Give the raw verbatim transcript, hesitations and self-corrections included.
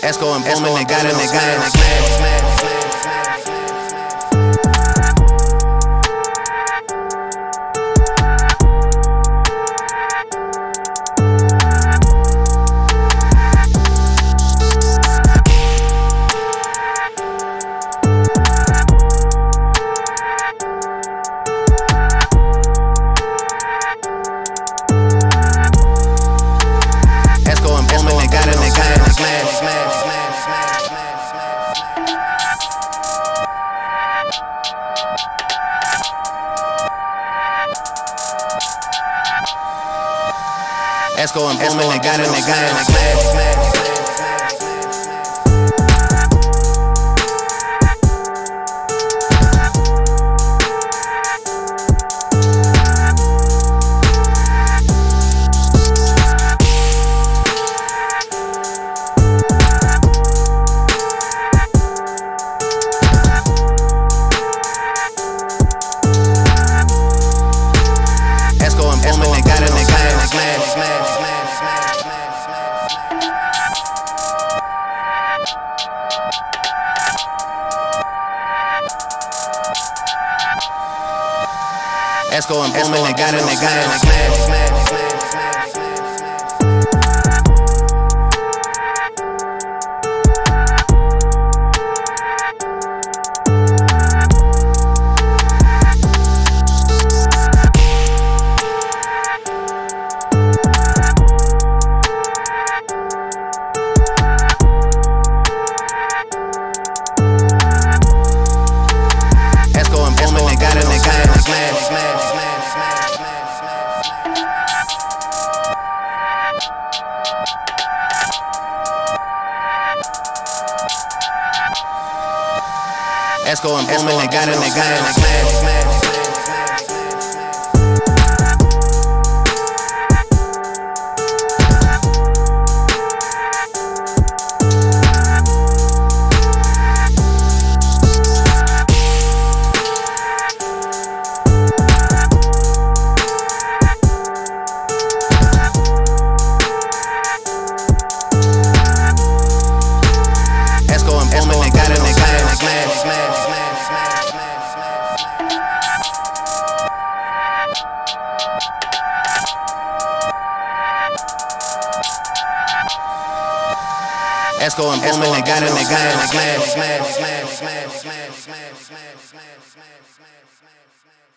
That's going booming, they got it, they got it, smash, smash, smash, smash, smash. That's going booming, they got it, they got it, smash, smash, smash. That's going booming, they got it, they got it, smash, smash, smash. That's going booming, they got it, they got it, smash, smash. That's going booming, they got it, they got it, smash, smash, smash, smash, smash, smash, smash, smash, smash, smash, smash, smash.